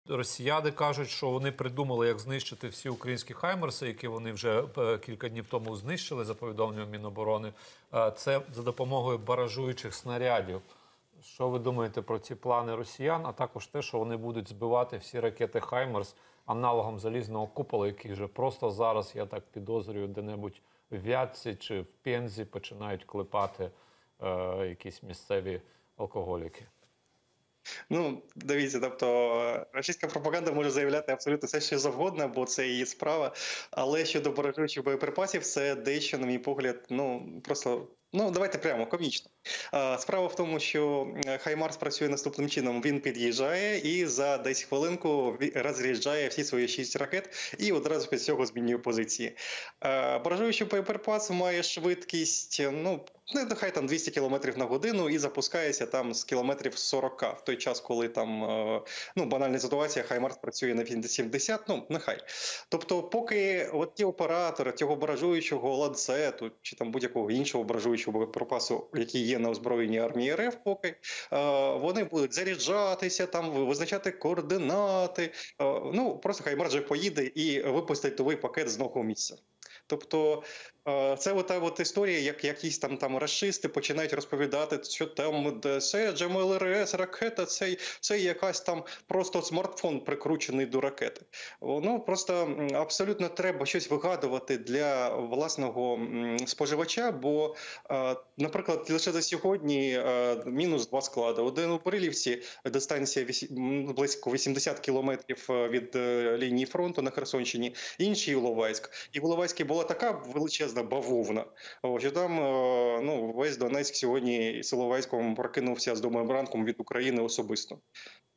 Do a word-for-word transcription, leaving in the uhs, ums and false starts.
Росіяни кажуть, що вони придумали, як знищити всі українські хаймерси, які вони вже кілька днів тому знищили, за повідомленням Міноборони. Це за допомогою баражуючих снарядів. Що ви думаєте про ці плани росіян, а також те, що вони будуть збивати всі ракети «Хаймерс» аналогом залізного купола, який вже просто зараз, я так підозрюю, де-небудь в Вятці чи в Пензі починають клепати е, якісь місцеві алкоголіки? Ну, дивіться, тобто російська пропаганда може заявляти абсолютно все, що завгодно, бо це її справа. Але щодо баражуючих боєприпасів, це дещо, на мій погляд, ну, просто... Ну, давайте прямо, комічно. Справа в тому, що «Хаймарс» працює наступним чином. Він під'їжджає і за десь хвилинку розряджає всі свої шість ракет і одразу після цього змінює позиції. Баражуючий боєприпас має швидкість, ну, нехай там двісті кілометрів на годину і запускається там з кілометрів сорок. В той час, коли там, ну, банальна ситуація, «Хаймарс» працює на сімдесят, ну, нехай. Тобто, поки от ті оператори цього баражуючого ланцету чи там будь-якого іншого баражуючого боєприпасу, які є на озброєнні армії РФ, поки вони будуть заряджатися, там визначати координати. Ну, просто «Хаймарс» вже поїде і випустить новий пакет з нового місця. Тобто це ота от історія, як якісь там там рашисти починають розповідати, що там це ДжемЛРС, ракета, це, це якась там просто смартфон прикручений до ракети. Ну, просто абсолютно треба щось вигадувати для власного споживача, бо, наприклад, лише за сьогодні мінус два склади. Один у Брилівці, дистанція близько вісімдесят кілометрів від лінії фронту на Херсонщині, інший Іловайськ. І в Іловайській була така величезна бавовна, що там, ну, весь Донецьк сьогодні з Іловайськом прокинувся з домом ранком від України особисто.